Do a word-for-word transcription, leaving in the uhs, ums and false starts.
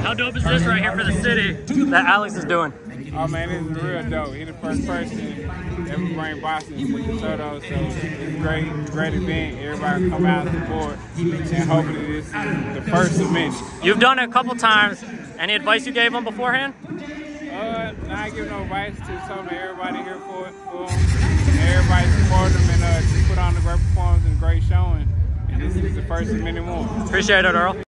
How dope is this right here for the city that Alex is doing? Oh man, this is real dope. He's the first person ever bring boxing to Desoto, so it's a great, great event. Everybody come out and support, and hopefully this is the first of many. You've done it a couple times. Any advice you gave him beforehand? Uh, not giving no advice to some of everybody here for it, for him. Everybody support him and uh, just put on a great performance and a great showing. And this is the first of many more. Appreciate it, Earl.